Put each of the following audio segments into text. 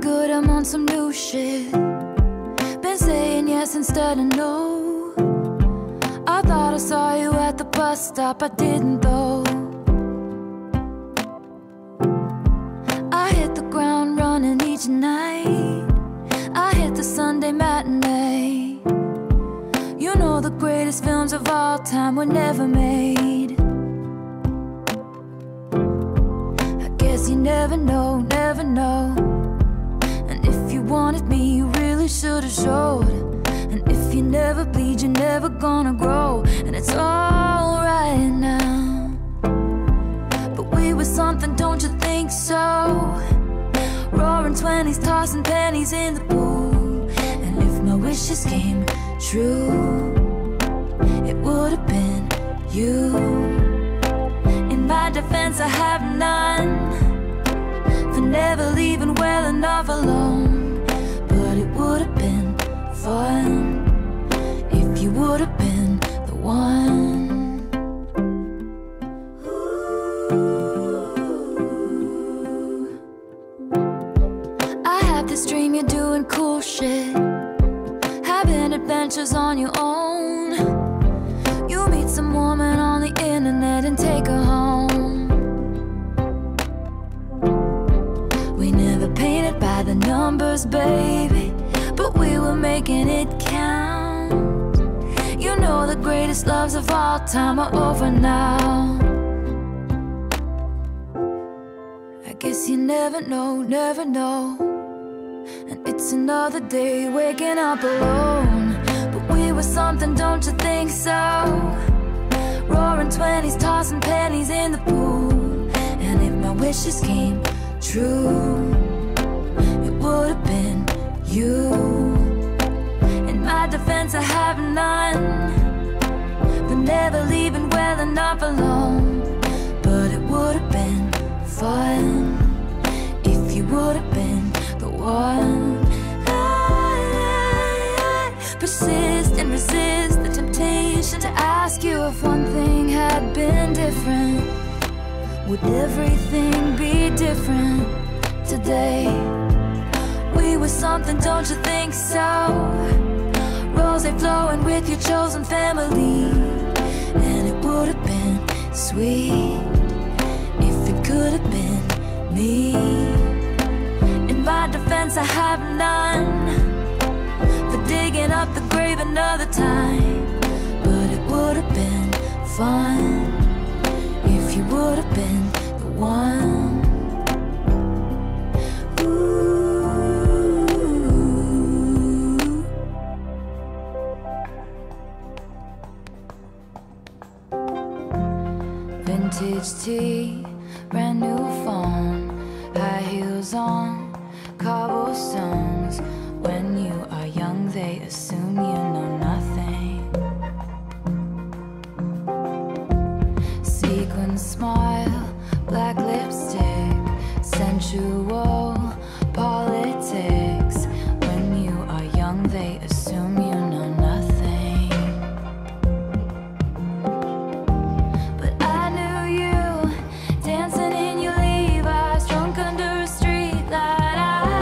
good, I'm on some new shit. Been saying yes instead of no. I thought I saw you at the bus stop, I didn't though. I hit the ground running each night. I hit the Sunday matinee. You know the greatest films of all time were never made. I guess you never know, never know. And if you wanted me, you really should have showed. And if you never bleed, you're never gonna grow. And it's alright now. But we were something, don't you think so? Roaring 20s, tossing pennies in the pool. And if my wishes came true, it would have been you. In my defense, I have none for never leaving well enough alone. But it would have been fun if you would have been the one. I have this dream you're doing cool shit, having adventures on your own. You meet some woman on the internet and take her home. We never painted by the numbers, baby, but we were making it count. You know the greatest loves of all time are over now. I guess you never know, never know. And it's another day waking up alone. But we were something, don't you think so? Roaring 20s, tossing pennies in the pool. And if my wishes came true, it would have been you. In my defense, I have none for never leaving well enough alone. But it would have been fun if you would have been the one. I persist and resist the temptation to ask you if one thing had been different. Would everything be different today? We were something, don't you think so? Rose flowing with your chosen family. And it would have been sweet if it could have been me. In my defense, I have none for digging up the grave another time. But it would have been fun if you would have been the one. Vintage tea, brand new phone, high heels on, cobblestones. When you are young, they assume you know nothing. Sequin smile, black lipstick, sensual politics. When you are young, they assume you know nothing. But I knew you dancing in your Levi's, drunk under a street light.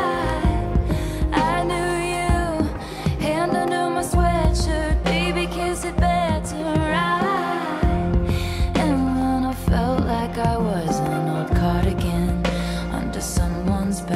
I knew you, hand under my sweatshirt, baby, kiss it better. And when I felt like I was an old cardigan under someone's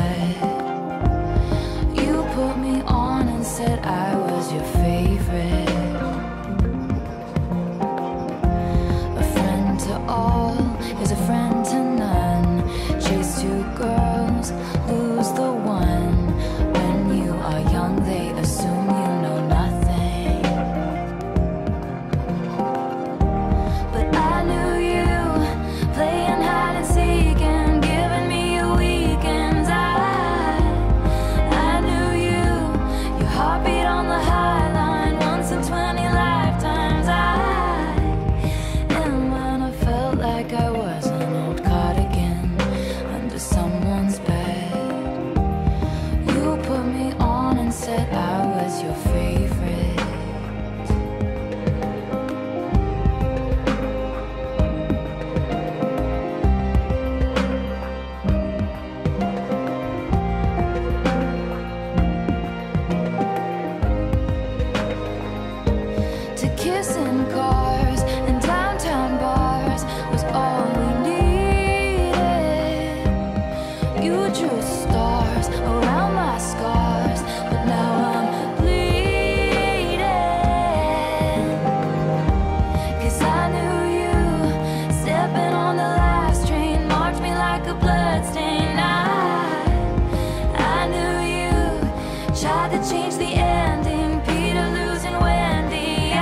had to change the ending. Peter losing Wendy.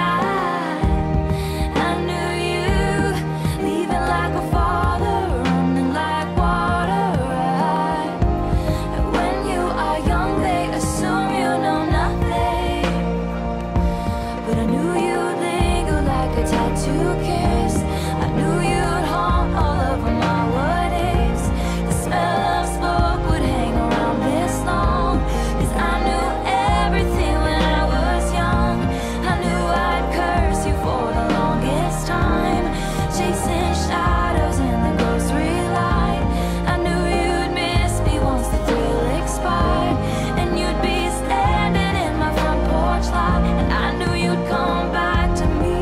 I knew you, leaving like a father, running like water. And when you are young, they assume you know nothing. But I knew you'd linger like a tattoo kiss. I knew you'd haunt all over my what ifs. The smell of smoke would hang around this long, 'cause I knew everything when I was young. I knew I'd curse you for the longest time, chasing shadows in the grocery line. I knew you'd miss me once the thrill expired, and you'd be standing in my front porch lot, and I knew you'd come back to me.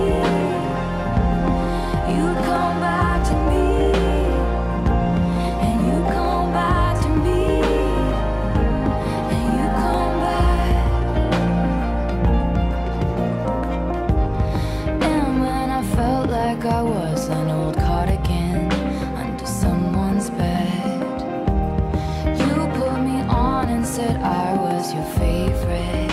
You'd come back to me, and you come back to me, and you come back. And when I felt like I was an old cardigan under someone's bed, you put me on and said I was your favorite.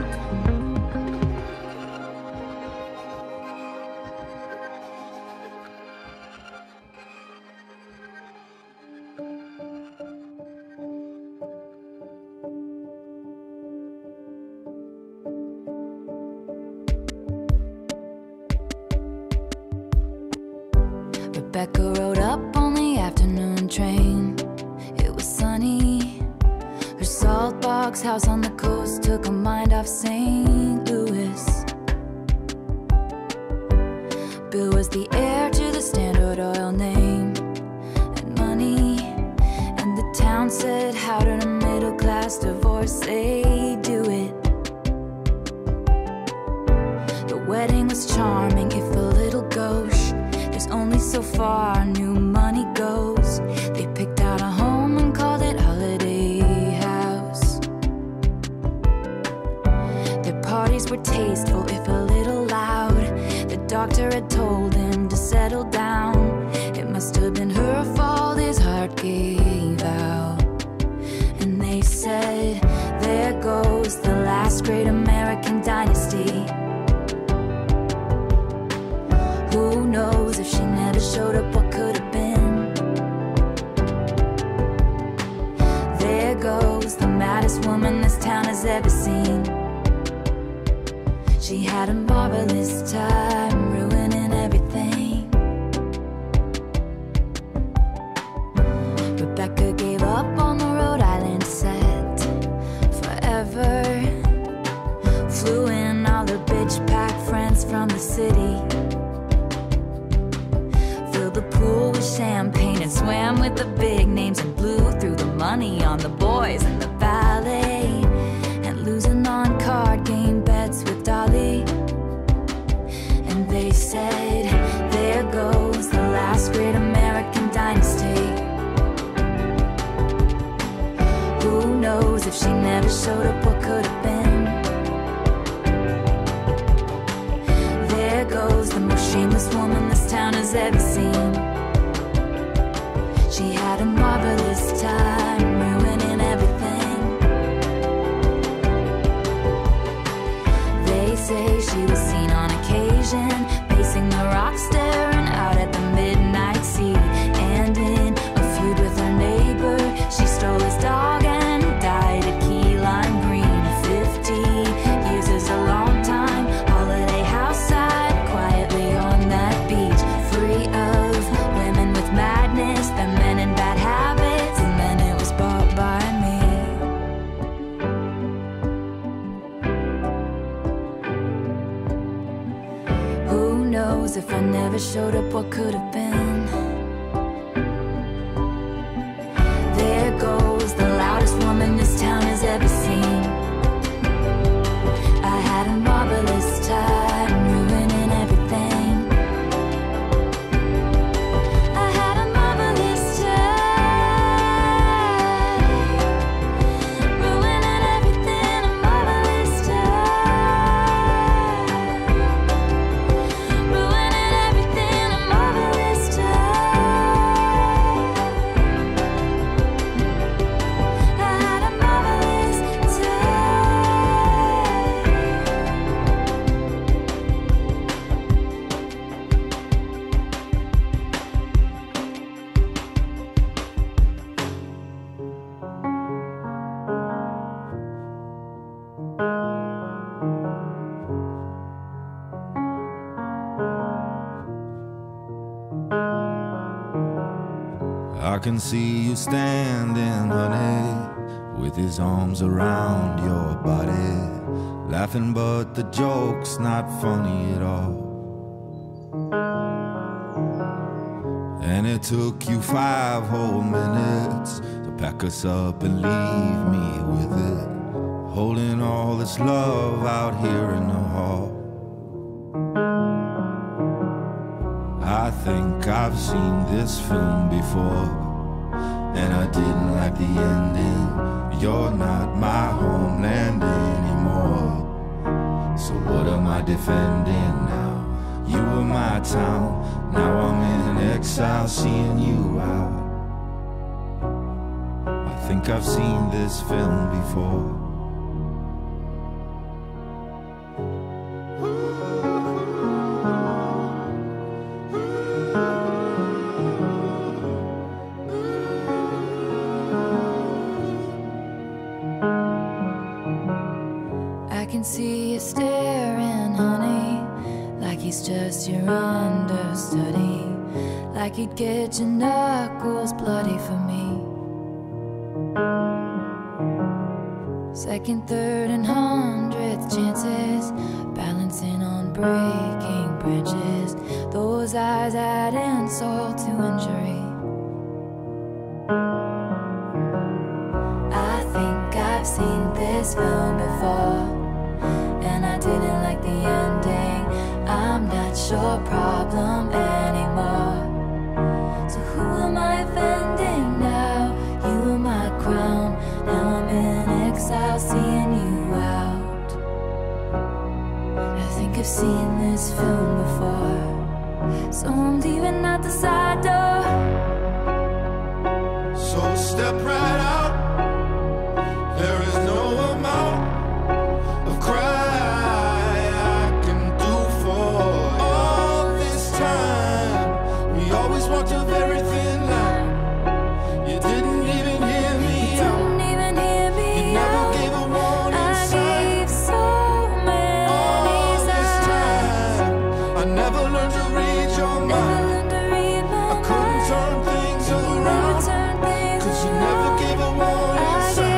Rebecca rode up on the afternoon train. It was sunny. Her salt box house on the coast took her mind off St. Louis. Bill was the heir to the Standard Oil name and money, and the town said, how did a middle-class divorcee do it? The wedding was charming, if a little gauche. There's only so far new money goes. They picked out a home and called it Holiday House. Their parties were tasteful, if a little loud. The doctor had told him to settle down. It must have been her fault his heart gave out. And they said, there goes the last great American dynasty. Who knows if she never showed up, what could have been? There goes the maddest woman this town has ever seen. She had a marvelous time, ruining everything. Rebecca gave up on the Rhode Island set forever. Flew in all her bitch pack friends from the city. Filled the pool with champagne and swam with the big names, and blew through the money on the boys and the ballet, and losing on card game bets with Dolly. And they said, there goes the last great American dynasty. Who knows if she never showed up, what could have been? There goes the most shameless woman this town has ever seen. She had a marvelous time, ruining everything. They say she was seen on occasion, pacing the rock, staring out at the midnight sea. And in a feud with her neighbor, she stole his dog and died at Key Lime Green. 50 years is a long time. Holiday house side, quietly on that beach, free of women with madness, the men in bad habits, and then it was bought by me. Who knows if I never showed up, what could have been? There goes the loudest woman this town has ever seen. I had a marvelous time, ruining everything. I had a marvelous time, ruining everything. A marvelous time, ruining everything. A marvelous time. can see you standing, honey, with his arms around your body, laughing but the joke's not funny at all. And it took you 5 whole minutes to pack us up and leave me with it, holding all this love out here in the hall. I think I've seen this film before, and I didn't like the ending. You're not my homeland anymore, so what am I defending now? You were my town, now I'm in exile seeing you out. I think I've seen this film before. I can see you staring, honey, like he's just your understudy, like he'd get your knuckles bloody for me. Second, third, and 100th chances, balancing on breaking branches. Those eyes add insult to injury. I think I've seen this film before, and I didn't like the ending. I'm not your problem anymore, so who am I offending now? You were my crown, now I'm in exile seeing you out. I think I've seen this film before, so I'm leaving out the side door. So step right out. There is no amount of cry I can do for all this time. We always walked a very thin line. You didn't even hear me out. You never gave a warning sign. I gave so many signs. I never learned to read your mind. I couldn't turn things around, 'cause you never gave a warning sign.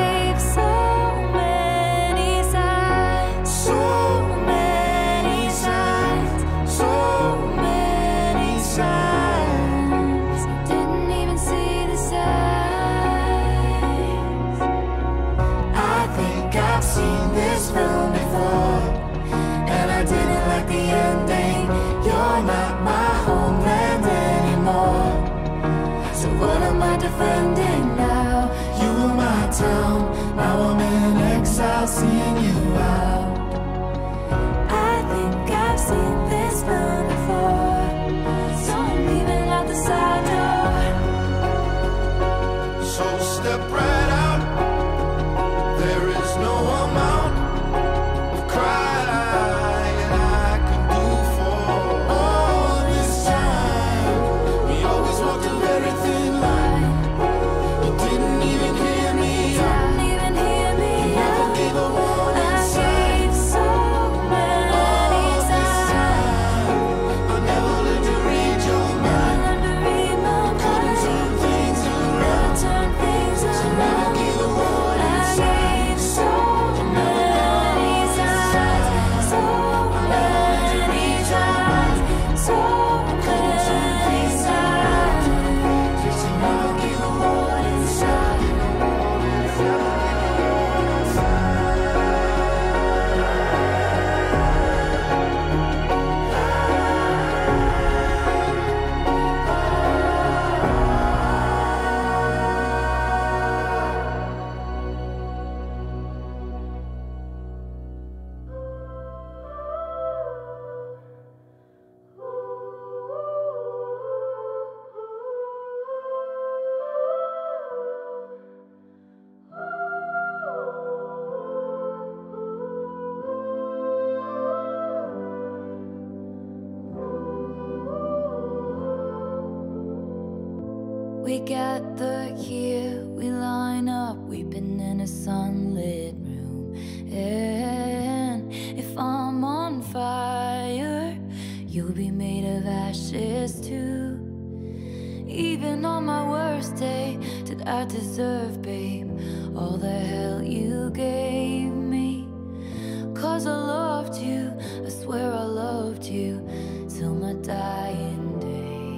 This film before, and I didn't like the ending. You're not my homeland anymore, so what am I defending now? You were my town, now I'm in exile seeing you out. I think I've seen this film before, so I'm leaving out the side door. So step right out. There is no amount of crying I can do for all this time. We always walked a very thin line. You didn't even hear me out. You never gave a warning sign. So many all this time, I never learned to read your mind. Couldn't turn things around, so never gave a warning sign. We gather here, we line up, weeping in a sunlit room. And if I'm on fire, you'll be made of ashes too. Even even on my worst day, did I deserve, babe, all the hell you gave me? 'Cause I loved you, I swear I loved you, till my dying day.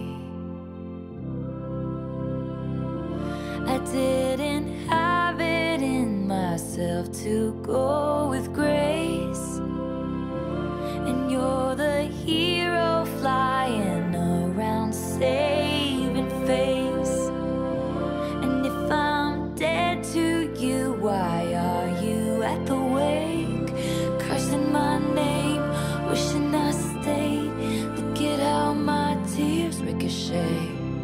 I didn't have it in myself to go with grace, and you're the hero flying around saving face. And if I'm dead to you, why are you at the wake, cursing my name, wishing I stayed? Look at how my tears ricochet.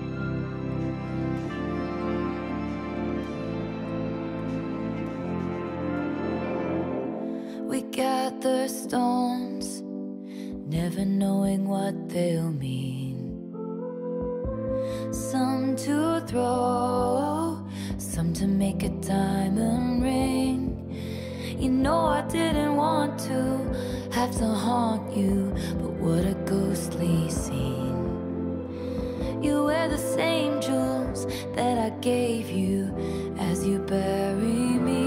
We gather stones, never knowing what they'll mean. Some to throw, some to make a diamond ring. You know I didn't want to have to haunt you, but what a ghostly scene. You wear the same jewels that I gave you as you bury me.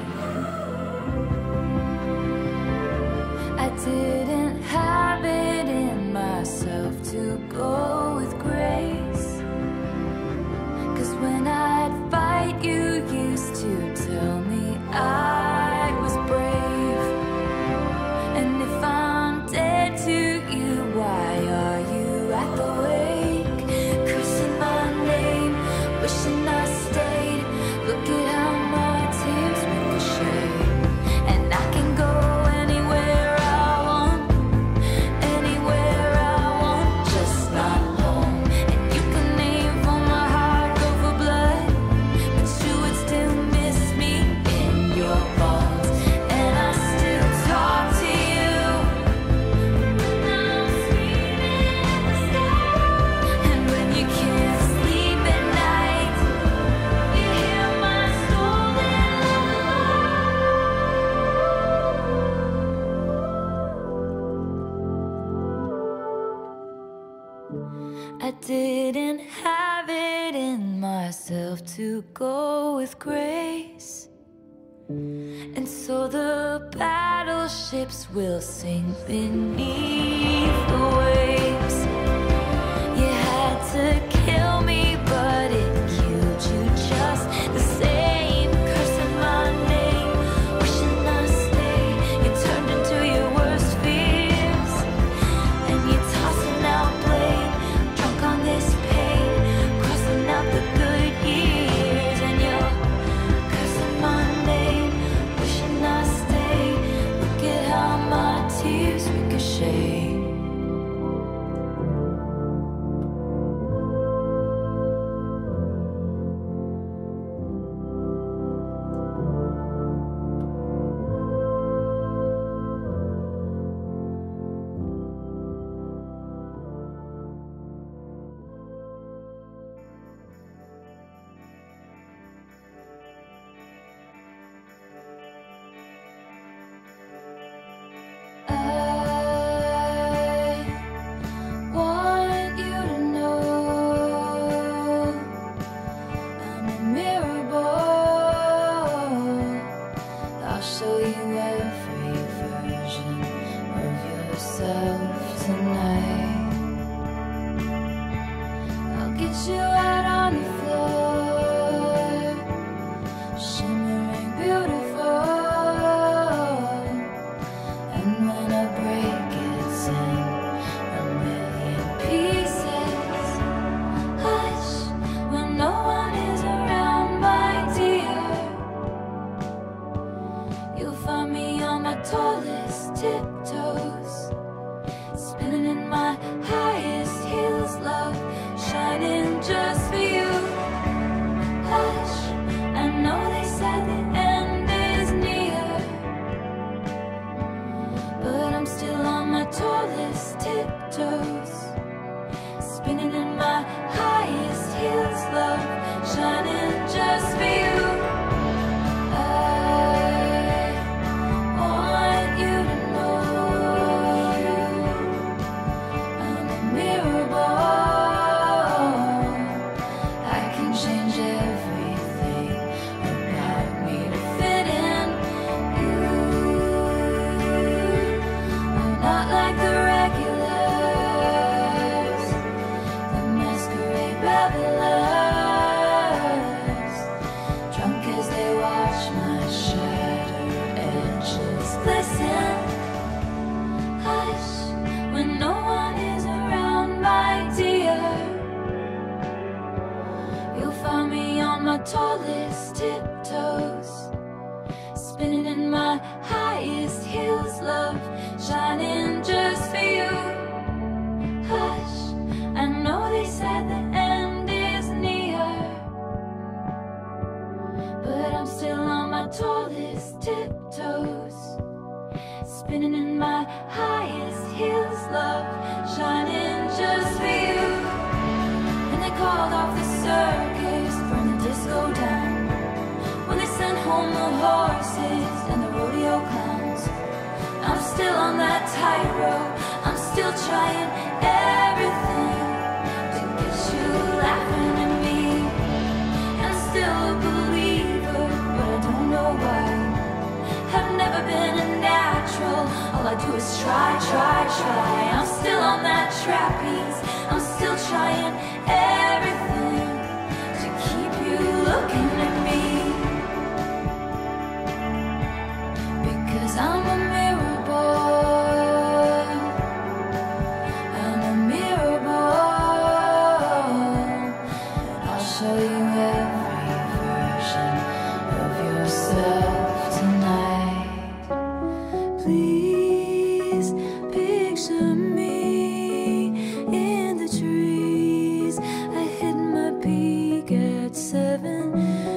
I didn't have it in myself to go with grace, 'cause when I'd fight, you used to tell me I was brave. And if I'm dead to you, why are you at the wake, cursing my name, wishing I stayed? Look at how my tears ricochet. And I can go anywhere I want, anywhere I want, just not home. And you can aim for my heart, go for blood, but you would still miss me in your bones. And I still talk to you when I'm sleeping in the sky. And when you can't sleep at night, you hear my stolen lullaby. I didn't have it in myself to go with grace, and so the battleships will sink beneath the waves. You had to kill me, but it killed you just the same. Cursing my name, wishing I stayed. You turned into your worst fears, and you're tossing out blame, drunk on this pain, crossing out the good years. And you're cursing my name, wishing I stayed. Look at how my tears ricochet. I want you to know I'm a mirror ball. I'll show you every version of yourself tonight. I'll get you out on the floor, shimmering beautiful. And when I break, it's in a million pieces. Hush, when no one is around, my dear. You'll find me on my tallest tiptoes, spinning in my highest heels, love, shining just for you. Hush, I know they said the end is near, but I'm still on my tallest tiptoes, spinning in my highest heels, love, shining just for you. I want you to know tallest tiptoes, spinning in my highest heels, love shining just for you. Hush, I know they said the end is near, but I'm still on my tallest tiptoes, spinning in my highest heels, love shining just for you. And they called off the circus, burned the disco down, when they sent home the horses and the rodeo clowns. I'm still on that tightrope, I'm still trying everything to get you laughing at me. I'm still a believer, but I don't know why. I've never been a natural, all I do is try. I'm still on that trapeze, I'm still trying everything to keep you looking at me. Because I'm a mirror boy, I'm a mirror boy, and I'll show you every version of yourself tonight. Please picture me in the trees. I hit my peak at 7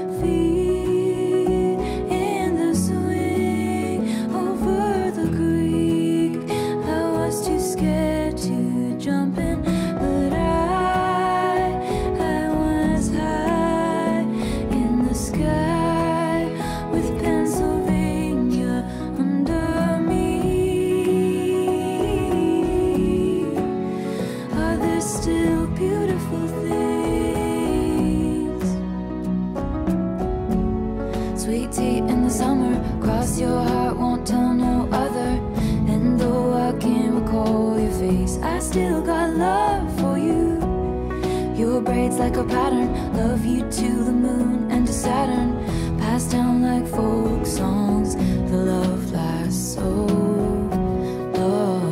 feet in the swing over the creek. I was too scared to jump in, but I was high in the sky with Pennsylvania under me. Are there still beautiful things? Sweet tea in the summer, cross your heart, won't tell no other. And though I can't recall your face, I still got love for you. Your braids like a pattern, love you to the moon and to Saturn, passed down like folk songs. The love lasts so long.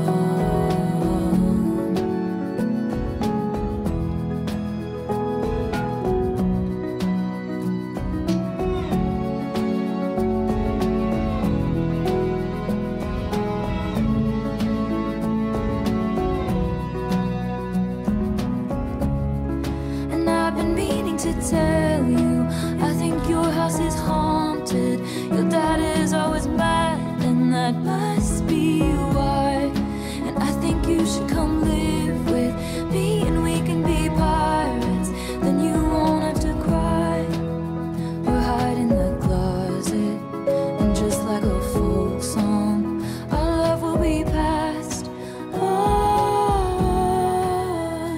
And I've been meaning to tell you, I think your house is haunted. Your dad is always mad, and that must be why. And I think you should come live with me, and we can be pirates. Then you won't have to cry or hide in the closet. And just like a folk song, our love will be passed on.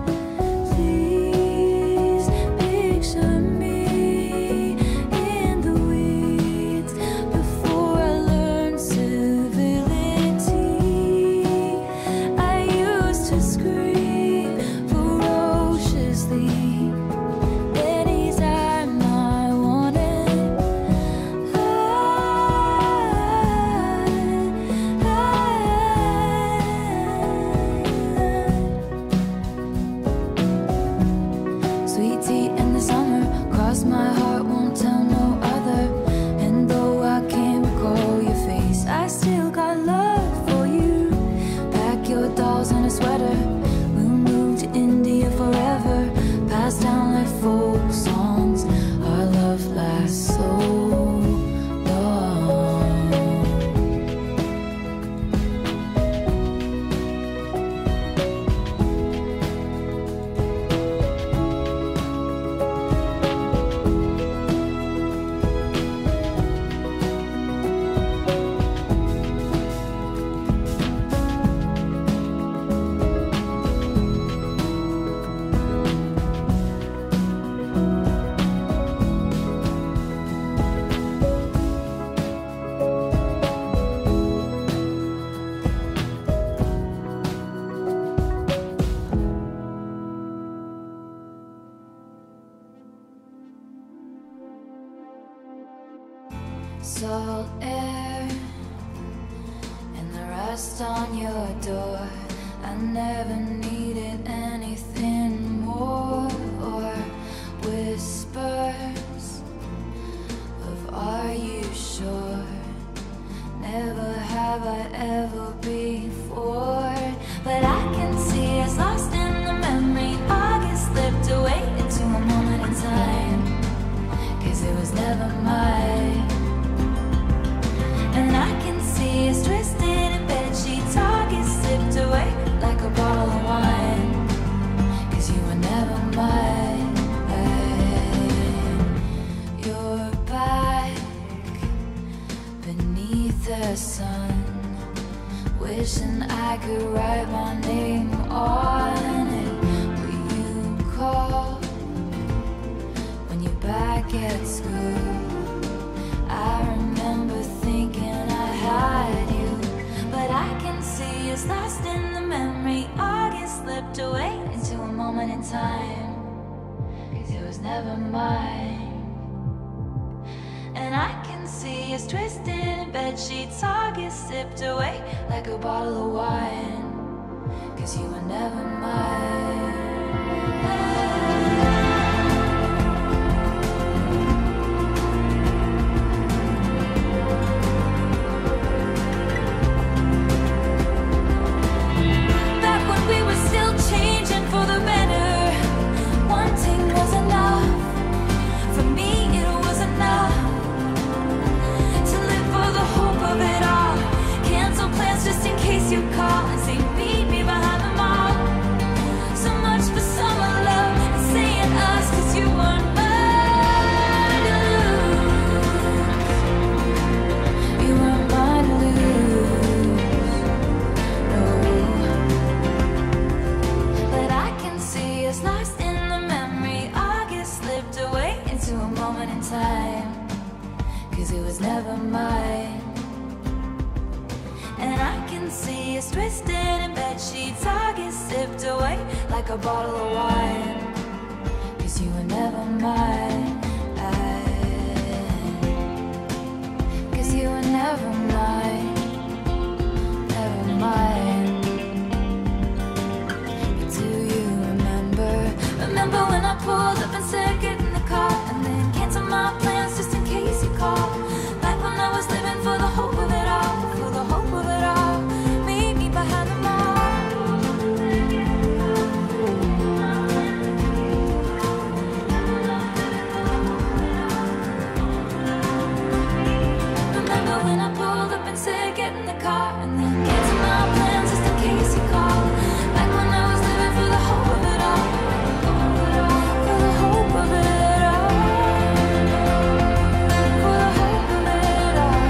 Please picture me in the weeds before I learn civility. I used to scream ferociously anytime I wanted. Sweet tea in the summer, cross my heart, won't tell no other. And though I can't recall your face, I still got love for you. Pack your dolls in a sweater, we'll move to India forever, passed down like folk songs. Our love lasts so long. Salt air and the rust on your door. I never needed anything more, or whisper Are you sure? Never have I ever before. But I can see us lost in the memory. August slipped away into a moment in time, 'cause it was never mine. And I can see us twisted in bed sheets. August slipped away like a bottle of wine, 'cause you were never mine. You're back beneath the sun, wishing I could write my name on it. Will you call when you're back at school? I remember thinking I had you, but I can see us lost in the memory. August slipped away into a moment in time, 'cause it was never mine. And I can see us twisted in bed sheets. August sipped away like a bottle of wine, 'cause you were never mine. Back when we were still changing for the better, wanting was enough. For me it was enough to live for the hope of it all. Cancel plans just in case you call and say meet me behind the mall. So much for summer love and saying us, 'cause you weren't mine to lose. You weren't mine to lose, no. But I can see us lost in the memory. August slipped away into a moment in time, 'cause it was never mine. And I can see us twisted in bed sheets. August sipped away like a bottle of wine, 'cause you were never mine. 'Cause you were never mine, never mine. But do you remember? Remember when I pulled up and said get in the car, and then canceled my plans just in case you called? Back when I was living for the hope of it all, for the hope of it all. Meet me behind the mall. Remember when I pulled up and said get in the car, and then canceled my plans just in case you called? Back when I was living for the hope of it all, for the hope of it all, for the hope of it all.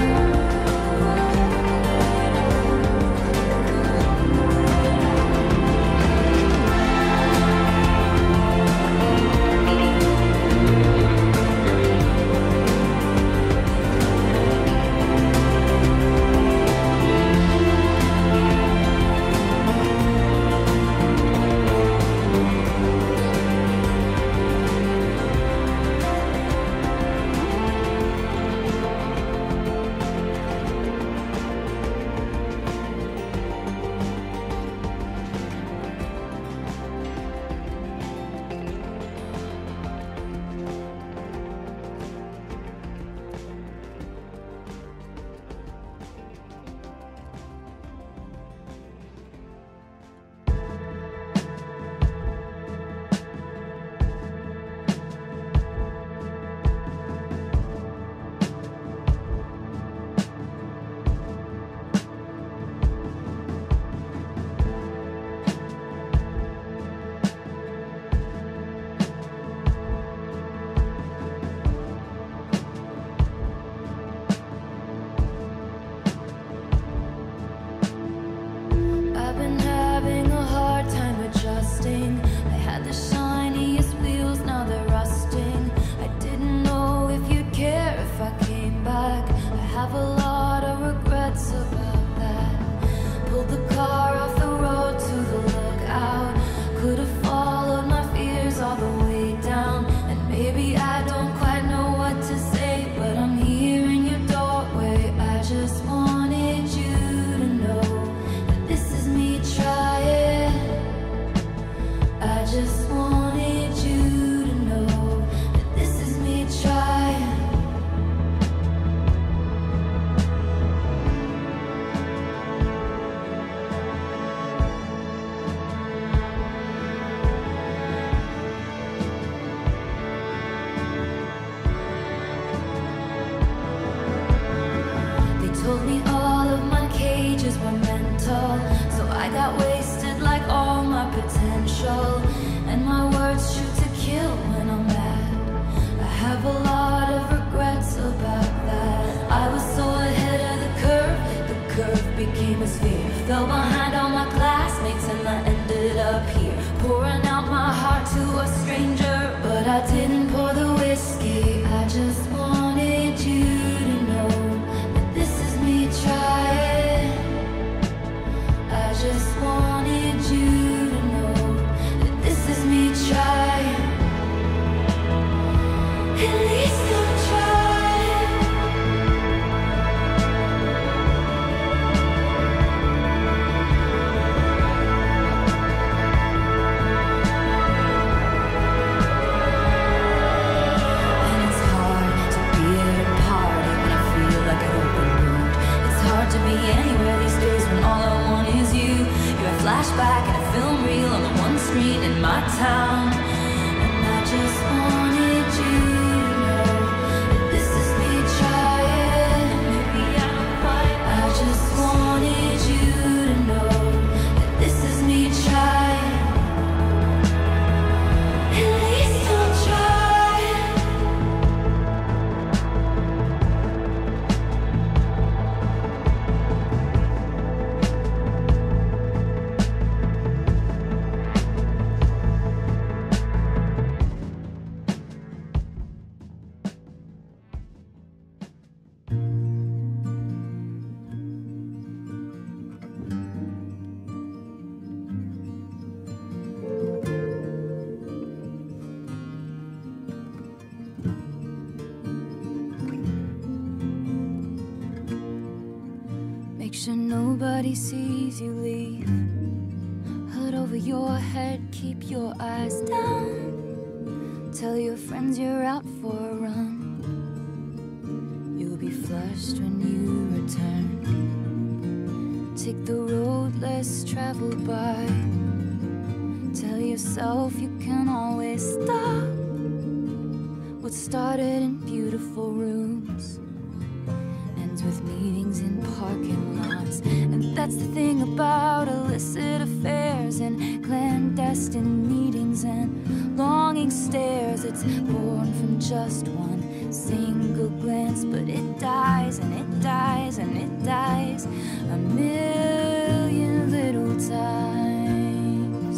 I've been having a hard time adjusting. I had the shiniest wheels, now they're rusting. I didn't know if you'd care if I came back. I have a lot of regrets about that. Pulled the car off the road to the lookout. Could have followed my fears all the way down. And maybe I don't quite know what to say, but I'm here in your doorway. I just wanted you to know that this is me trying. I just wanted you to know that this is me trying. control, and my words shoot to kill when I'm mad. I have a lot of regrets about that. I was so ahead of the curve became a sphere. Fell behind all my classmates and I ended up here, pouring out my heart to a stranger. But I didn't pour the whiskey, I just wanted you to know that this is me trying. I just wanted you to know that this is me trying. At least I'm trying. And it's hard to be at a party when I feel like an open wound. It's hard to be anywhere these days when all I want is you. You're a flashback and a film reel on the one screen in my town. And I just wanted you to know that this is me trying. Maybe I don't quite. I just wanted you to know that this is me trying. At least I'm trying. Make sure nobody sees you leave. Hood over your head, keep your eyes down. Tell your friends you're out for a run. You'll be flushed when you return. Take the road less traveled by. Tell yourself you can always stop. What started in beautiful rooms ends with meetings in parking lots. And that's the thing about illicit affairs and clandestine meetings and longing stares. It's born from just one single glance, but it dies and it dies and it dies a million little times.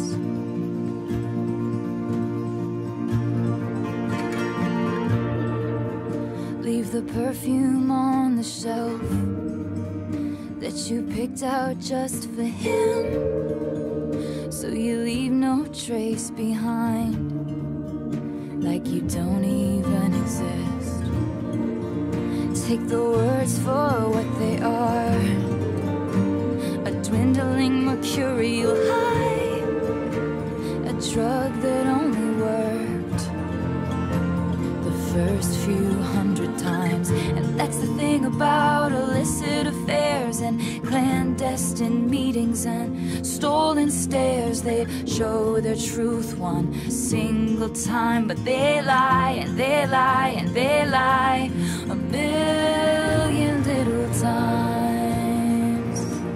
Leave the perfume on the shelf that you picked out just for him, so you leave no trace behind, like you don't even exist. Take the words for what they are, a dwindling mercurial high, a drug that only worked the first few hundred times. And that's the thing about illicit affairs and clandestine meetings and stolen stares. They show their truth one single time, but they lie and they lie and they lie a million little times.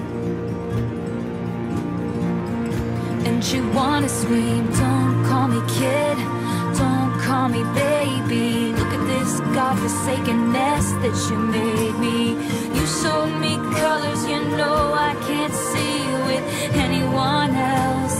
And you wanna scream, don't call me kid, don't call me baby. Look at this godforsaken mess that you made me. You showed me colors you know I can't see with anyone else.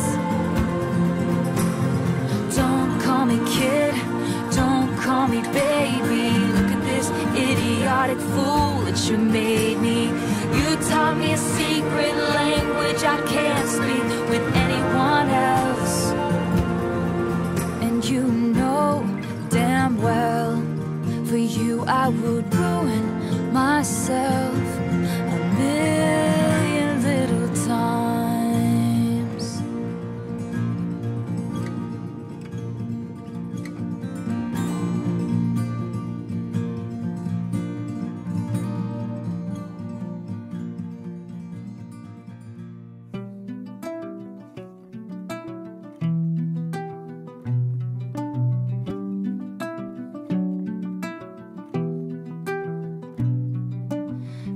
Don't call me kid, don't call me baby. Look at this idiotic fool that you made me. You taught me a secret language I can't speak with anyone else. And you know damn well, for you I would ruin myself a million little times.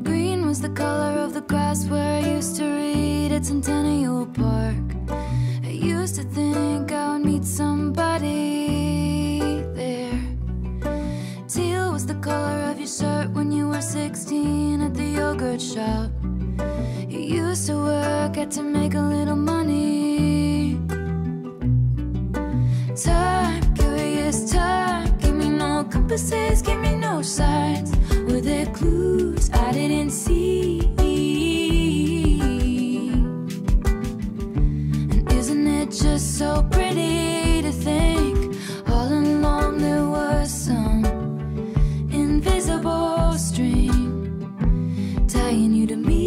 The color of the grass where I used to read at Centennial Park. I used to think I would meet somebody there. Teal was the color of your shirt when you were 16 at the yogurt shop. You used to work at to make a little money. Time, curious time, give me no compasses, give me no signs. Were there clues I didn't see? And isn't it just so pretty to think all along there was some invisible string tying you to me?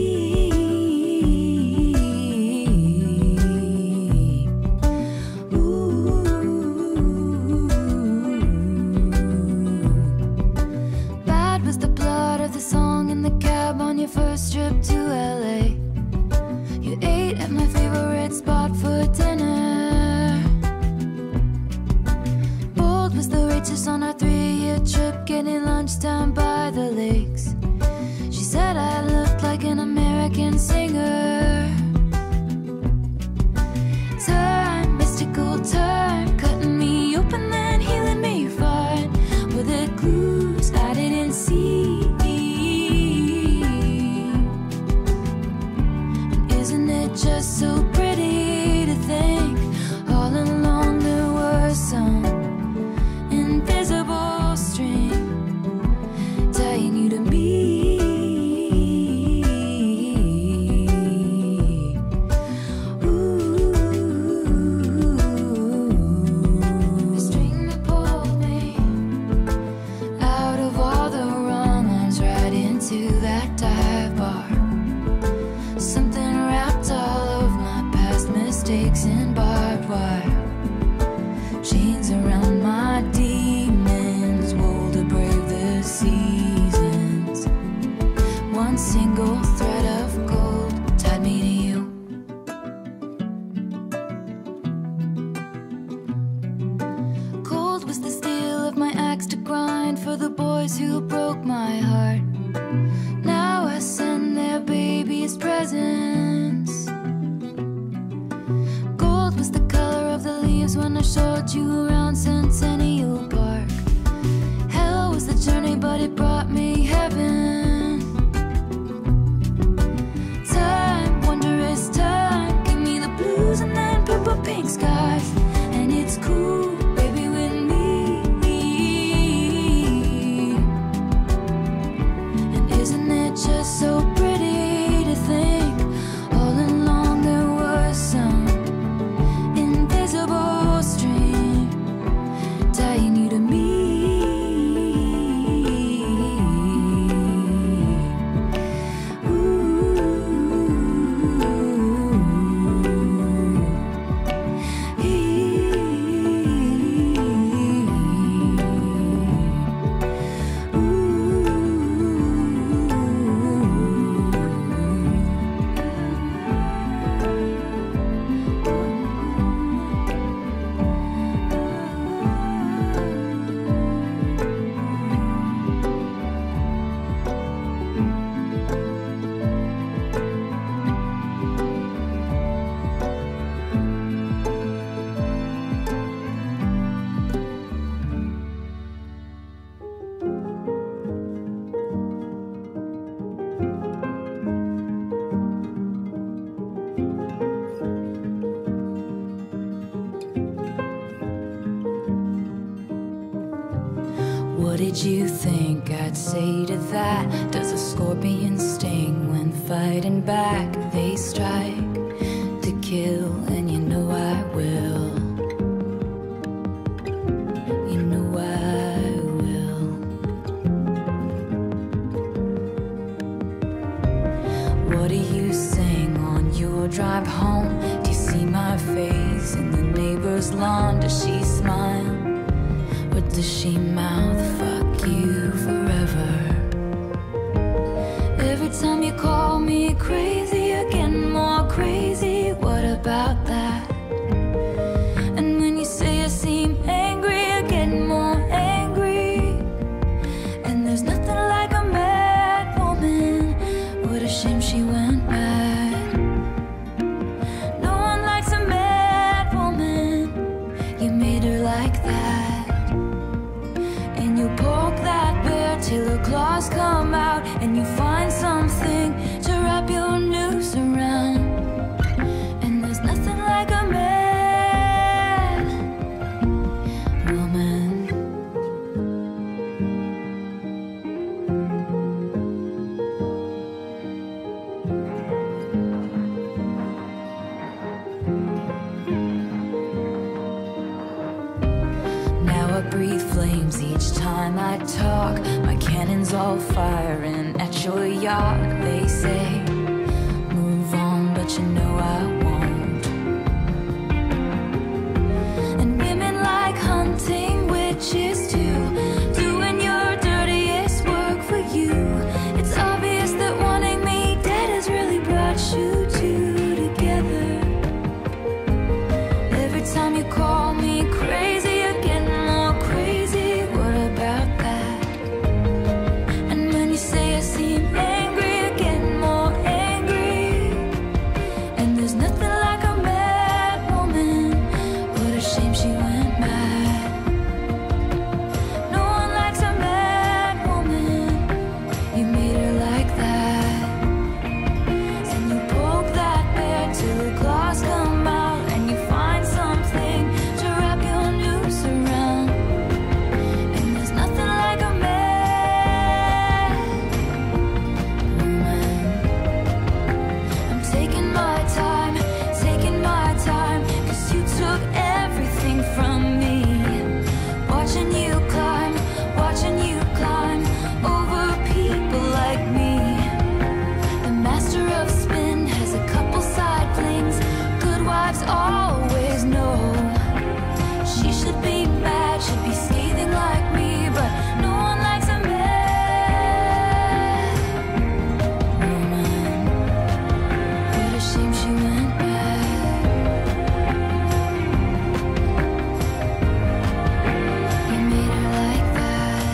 Your first trip to LA, you ate at my favorite spot for dinner. Bold was the waitress on our 3-year trip, getting lunch down by the lakes. She said I looked like an American singer. Time, mystical time, cutting me open then healing me fine. Were there clues I didn't see? Just so pretty to think all along there was some invisible string tying you to me. Ooh, the string that pulled me out of all the wrong ones right into that dive bar. Something wrapped all of my past mistakes in barbed wire. Chains around my demons, wool to brave the seasons. One single thread of gold tied me to you. Cold was the steel of my axe to grind for the boys who broke my heart. Now I send their babies presents. Gold was the color of the leaves when I showed you around Centennial Park. Hell was the journey, but it brought me heaven. Time, wondrous time, give me the blues and then purple pink skies. And it's cool, baby, with me. And isn't it just so pretty to think all along there was some invisible string tying you to me. What did you think I'd say to that? Does a scorpion sting when fighting back? They strike to kill, and you know I will. You know I will. What do you sing on your drive home? Do you see my face in the neighbor's lawn? Does she smile? Or does she mouth, fuck you forever? Every time you call me crazy, you're getting more crazy. What about that? And when you say I seem angry, you're getting more angry. And there's nothing like a mad woman. What a shame she went mad. No one likes a mad time I talk, my cannons all firing at your yacht. They say, move on, but you know I won't. And women like hunting witches too, doing your dirtiest work for you. It's obvious that wanting me dead has really brought you two together. Every time you call me crazy, you're getting more crazy. What about that? And when you say I seem angry, you're getting more angry. And there's nothing like a mad woman. What a shame she went mad. No one likes a mad woman. You made her like that. And you poke that bear till the claws come out, and you find something to wrap your noose around. And there's nothing like a mad woman. I'm taking my time, 'cause you took everything from me. Watching you climb over people like me. The master of spin has a couple side flings. Good wives always know. She should be mad, should be scathing like me, but no one likes a mad woman. What a shame she went bad. You made her like that.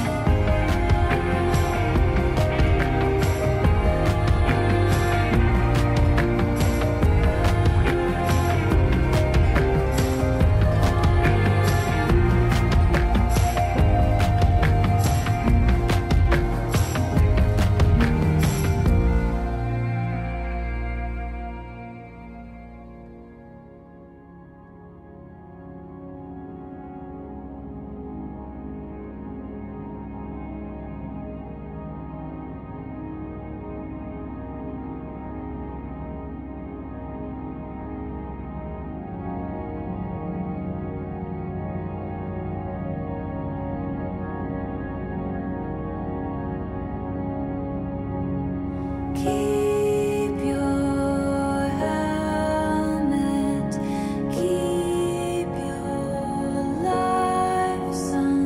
Keep your helmet, keep your life, son.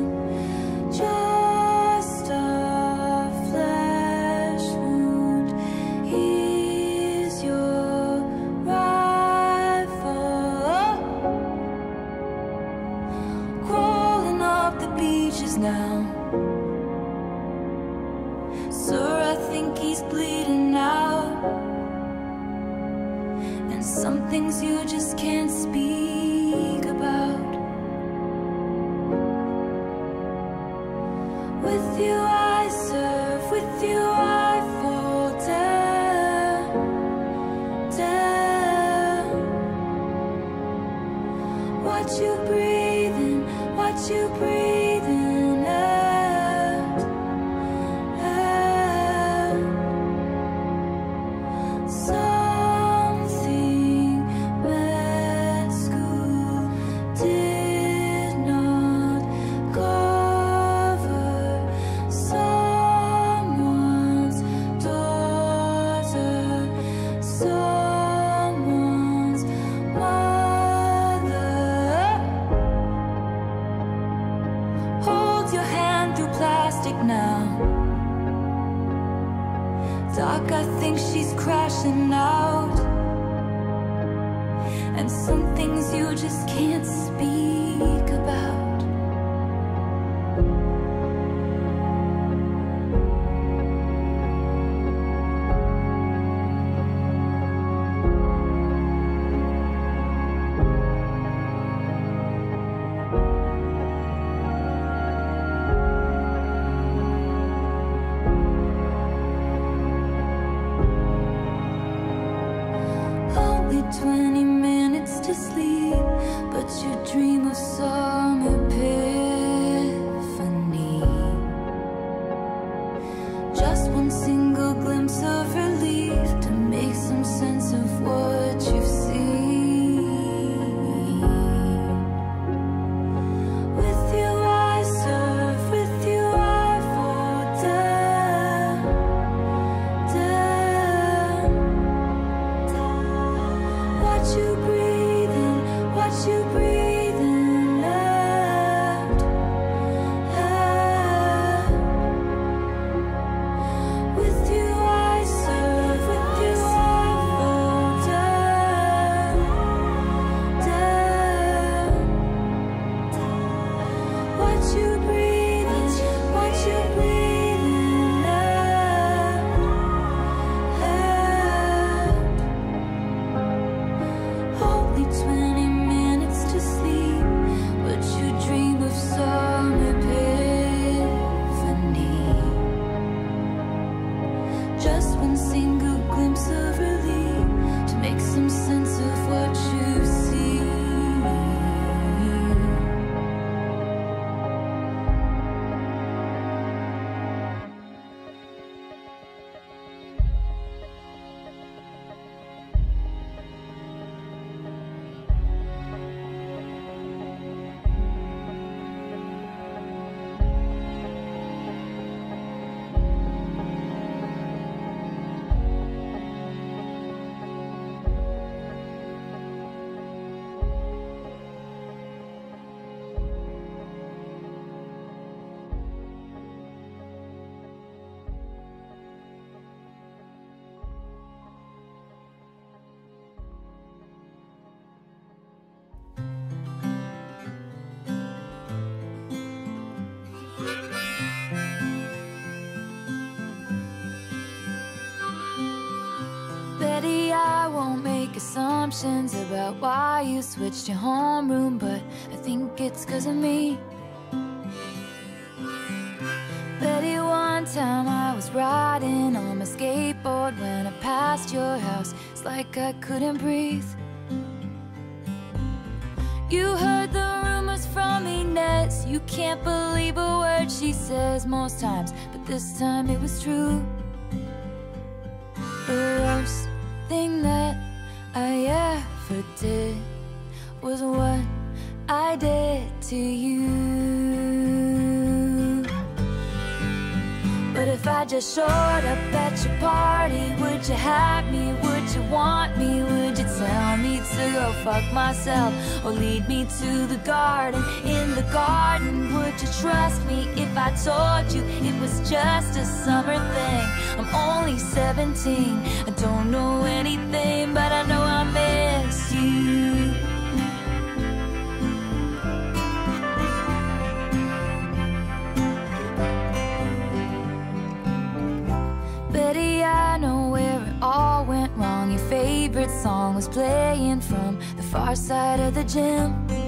Just a flesh wound. Here's your rifle. Crawling up the beaches now. Sir, I think he's bleeding out. And some things you just can't speak about. With you I serve, with you I fall down, down. Watch you breathing, watch you breathing out, out. Something med school did not cover. Someone's daughter, someone's mother. Hold your hand through plastic now. Doc, I think she's crashing out. And some things you just can't speak about. Only 20 minutes to sleep, but you dream of some epiphany. Just one single glimpse of relief to make some sense of what you've seen. With you I serve, with you I I won't make assumptions about why you switched your homeroom, but I think it's 'cause of me. Betty, one time I was riding on my skateboard when I passed your house. It's like I couldn't breathe. You heard the rumors from Inez. You can't believe a word she says most times, but this time it was true. The worst thing that I ever did was what I did to you. But if I just showed up at your party, would you have me? Would you want me? Would you tell me to go fuck myself or lead me to the garden? In the garden, would you trust me if I told you it was just a summer thing? I'm only 17, I don't know anything, but I know I miss you. Betty, I know where it all went wrong. Your favorite song was playing from the far side of the gym.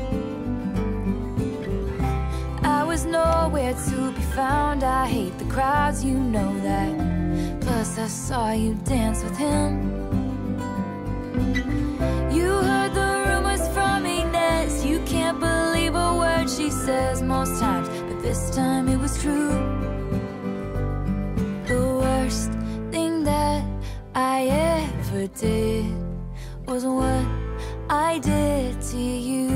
I was nowhere to be found. I hate the crowds, you know that. Plus I saw you dance with him. You heard the rumors from Inez. You can't believe a word she says most times, but this time it was true. The worst thing that I ever did was what I did to you.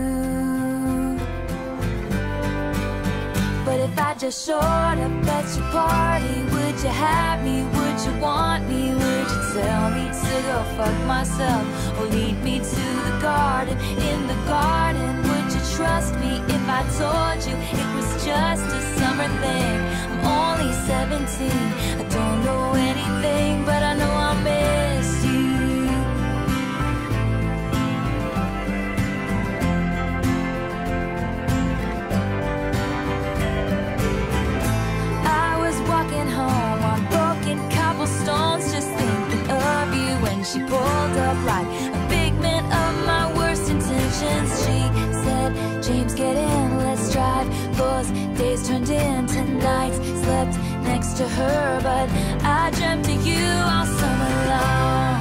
But if I just showed up at your party, would you have me? Would you want me? Would you tell me to go fuck myself or lead me to the garden? In the garden, would you trust me if I told you it was just a summer thing? I'm only 17, I don't know anything, but I know I miss you. I was walking home on broken cobblestones, just thinking of you when she pulled up like a figment of my worst intentions. She said, James, get in, let's drive. Those days turned into nights, slept next to her, but I dreamt of you all summer long.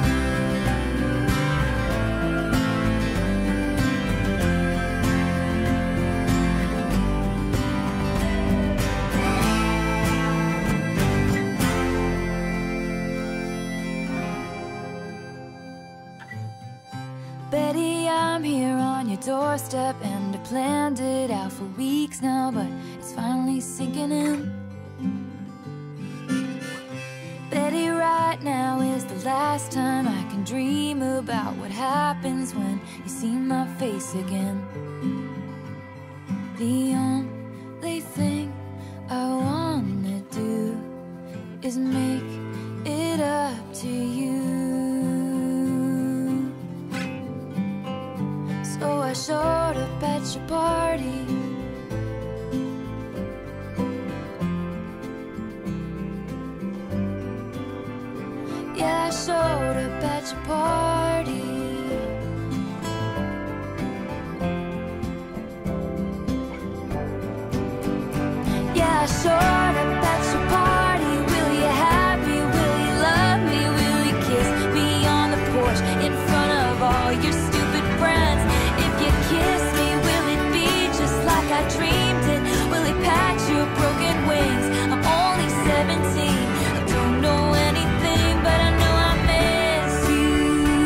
Betty, I'm here on your doorstep, and I planned it out for weeks now, but it's finally sinking in. Betty, right now is the last time I can dream about what happens when you see my face again. The only thing I wanna do is make it up to you. So I showed up at your party. Yeah, I showed up at your party. Yeah, I showed up at your party. Will you have me? Will you love me? Will you kiss me on the porch in front of all your stupid friends? If you kiss me, will it be just like I dreamed it? Will it patch your broken wings? I'm only 17, I don't know anything, but I know I miss you.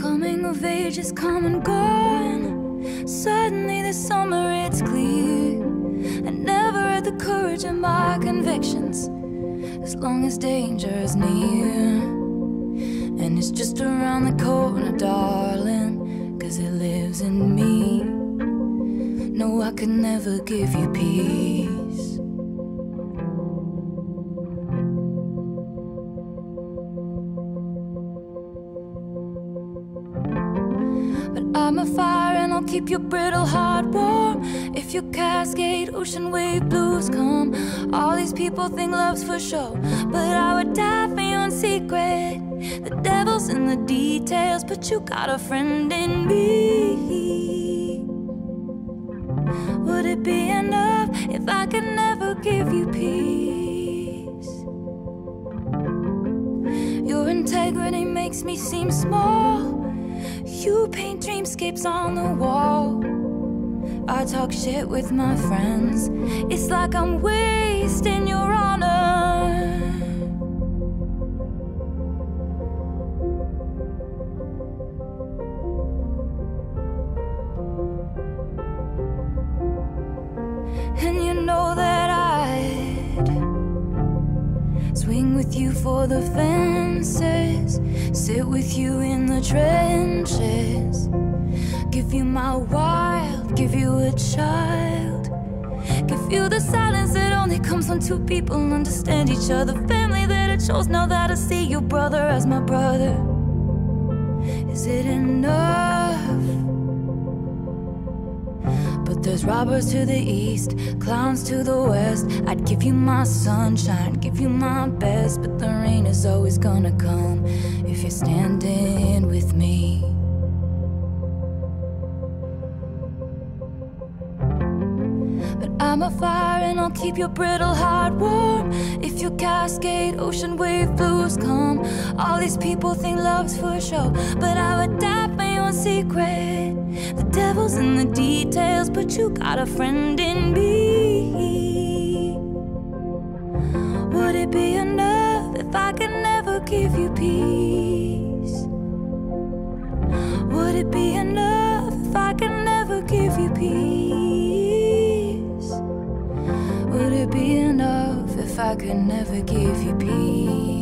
coming of age is come and gone. Suddenly this summer it's clear I never had the courage of my convictions, as long as danger is near. And it's just around the corner, darling, 'cause it lives in me. No, I could never give you peace. But I'm a fire and I'll keep your brittle heart warm. If your Cascade ocean wave blues come, all these people think love's for show, but I would die for you in secret. The devil's in the details, but you got a friend in me. Would it be enough if I could never give you peace? Your integrity makes me seem small. You paint dreamscapes on the wall. I talk shit with my friends. It's like I'm wasting your honor. And you know that I'd swing with you for the fences, sit with you in the trenches, give you my wild, give you a child, give you the silence that only comes when two people understand each other, family that I chose now that I see your brother as my brother. Is it enough? But there's robbers to the east, clowns to the west. I'd give you my sunshine, give you my best, but the rain is always gonna come if you're standing with me. But I'm a fire and I'll keep your brittle heart warm. If your Cascade ocean wave blues come, all these people think love's for show, but I would die for you in secret. The devil's in the details, but you got a friend in me. Would it be enough if I could never give you peace? Would it be enough if I could never give you peace? Would it be enough if I could never give you peace?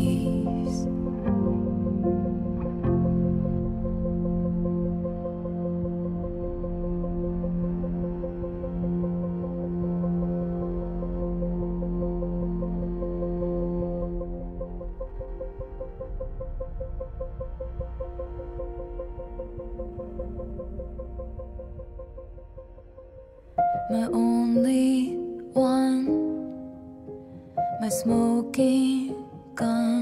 My only one, my smoking gun,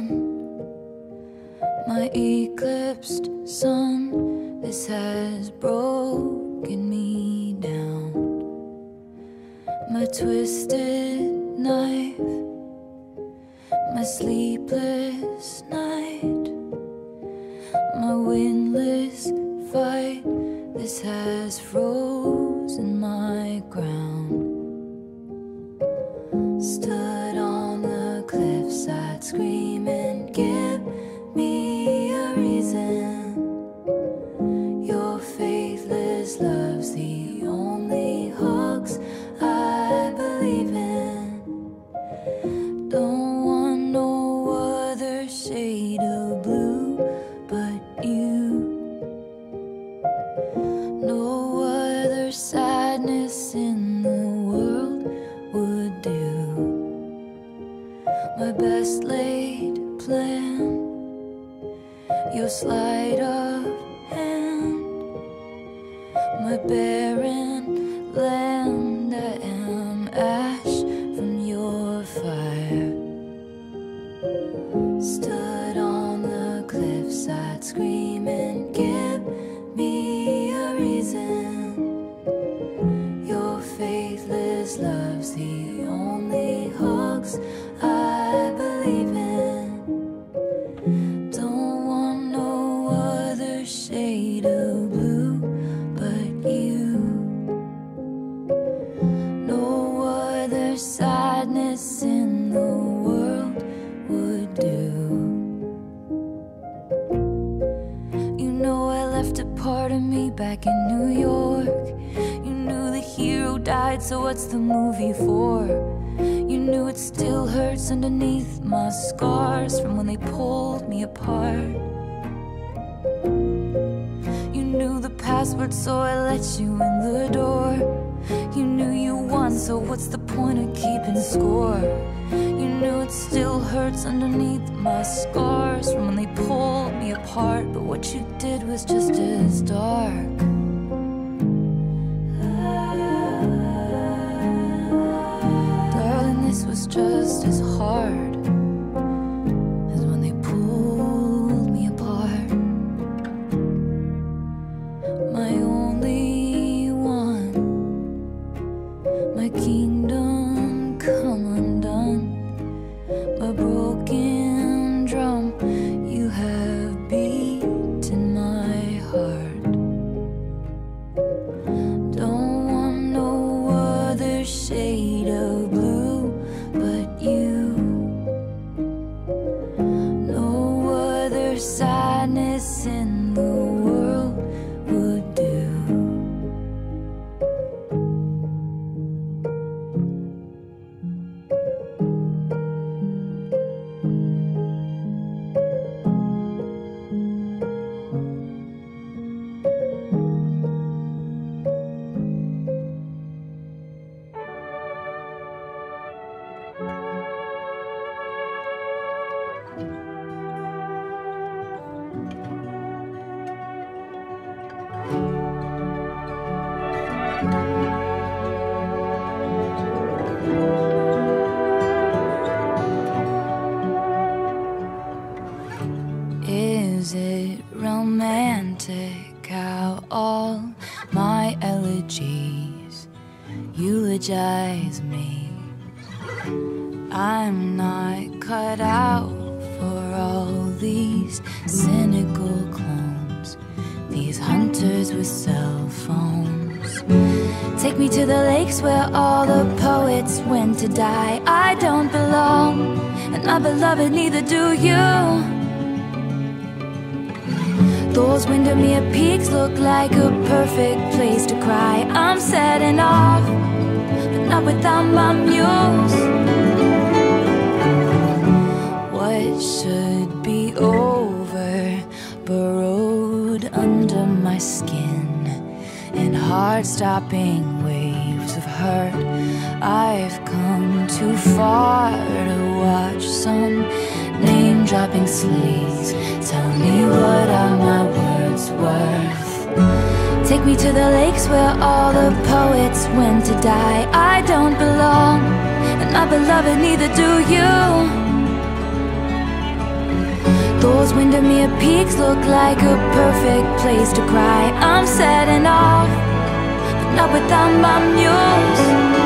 my eclipsed sun. This has broken me down. My twisted knife, my sleepless night, my windless fight. This has frozen my ground. Stood on the cliffside screaming, give me a reason. Your faithless love's the only hugs I believe in. Don't want no other shade of blue but you. No other sadness in the world would do. My best laid plan, your sleight of hand, my barren land. I am ash from your fire. Stood on the cliffside screaming, give me a reason. Your faithless love's the only hugs I believe in. Don't want no other shade of blue but you. No other sadness in the world would do. me back in New York. You knew the hero died, so what's the movie for? You knew it still hurts underneath my scars from when they pulled me apart. You knew the password, so I let you in the door. You knew you won, so what's the point of keeping score? You knew it still hurts underneath my scars from when they pulled me apart. But what you did was just as dark. Darling, this was just as hard as when they pulled me apart. My only one, my kingdom come undone, a broken drum. You have beaten my heart. Don't want no other shade of blue but you. No other sadness in the world would do. Is it romantic how all my elegies eulogize me? I'm not cut out for all these cynical clones, these hunters with cell phones. Take me to the lakes where all the poets went to die. I don't belong, and my beloved, neither do you. Those Windermere peaks look like a perfect place to cry. I'm setting off, but not without my muse. What should be over, burrowed under my skin, in heart-stopping waves of hurt. I've come too far to watch some name-dropping sleaze tell me what are my words worth. Take me to the lakes where all the poets went to die. I don't belong, and my beloved, neither do you. Those Windermere peaks look like a perfect place to cry. I'm setting off, but not without my muse.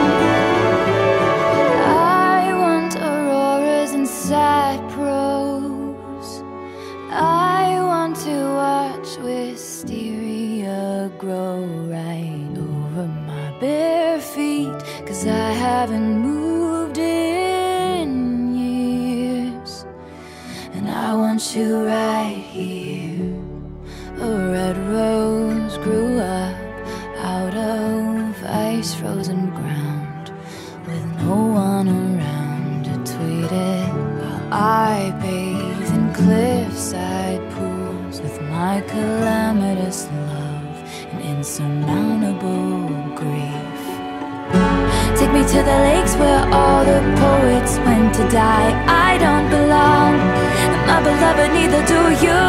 I want auroras and sapros. I want to watch wisteria grow right over my bare feet, 'cause I haven't moved in years. And I want you right here. A red rose grew up out of ice-frozen ground, with no one around to tweet it, while I bathe in cliffside pools with my calamitous love and insurmountable grief. Take me to the lakes where all the poets went to die. I don't belong, and my beloved, neither do you.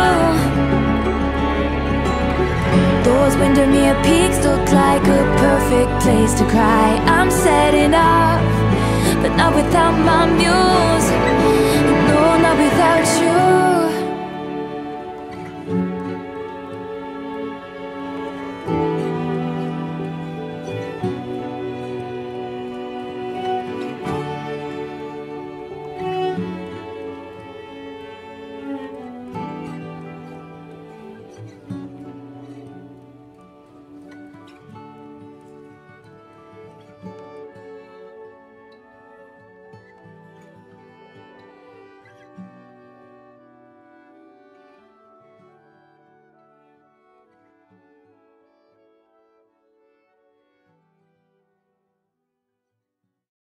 Those Windermere peaks look like a perfect place to cry. I'm setting off, but not without my muse.